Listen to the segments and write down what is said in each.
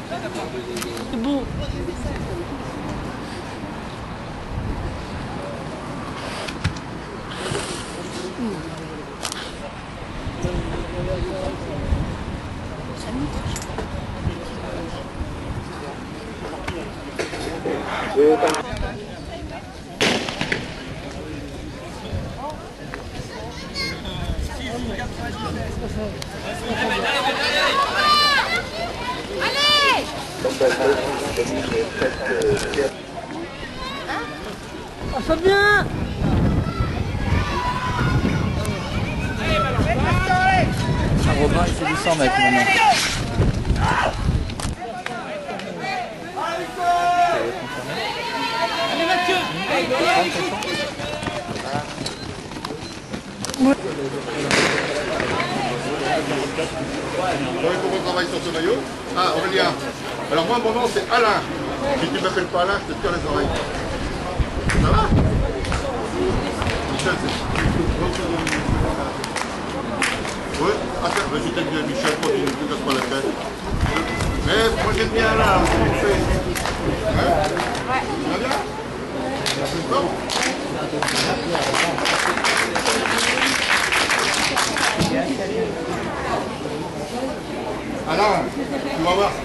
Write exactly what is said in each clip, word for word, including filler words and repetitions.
C'est beau. Allez! Ah, ça vient! Ah, Robin, il fait du cent mètres maintenant. Allez Mathieu! Vous voyez comment on travaille sur ce maillot? Ah, Aurélien. Alors moi, mon nom, c'est Alain. Si tu ne m'appelles pas Alain, je te tire les oreilles. Ça va? Michel, c'est... Oui, attends, mais je t'ai dit, Michel, continue, ne te casse pas la tête. Mais moi, j'aime bien Alain, comment on fait? Hein? Ouais. Ça va bien? D'accord? Alain, tu vas voir.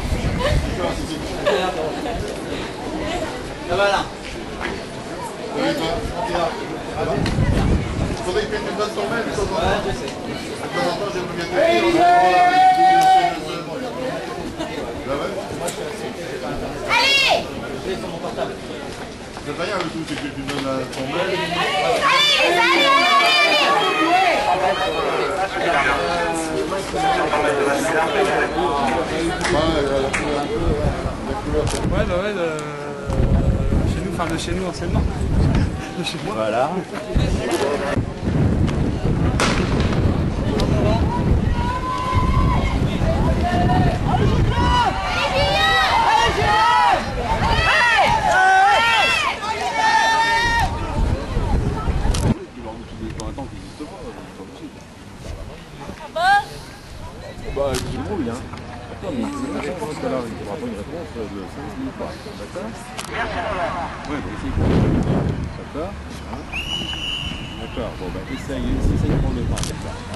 Ça va là. Oui, toi, il faudrait que tu me donnes ton mail de temps en temps. Ouais, je sais. De temps en temps, j'aimerais bien te dire. Allez! Je l'ai sur mon portable. C'est rien, le tout, c'est que tu me donnes ton mail. Allez, allez, Ouais, bah ouais, de... chez nous, enfin de chez nous anciennement. De chez moi. Voilà. Bah, je me débrouille, hein. Attends, mais je pense que là, il faudra pas une réponse de cinq minutes, quoi. D'accord? Ouais, bah, essaye. D'accord? Hein? D'accord, bon, bah, essaye, essaye de prendre le temps, comme ça.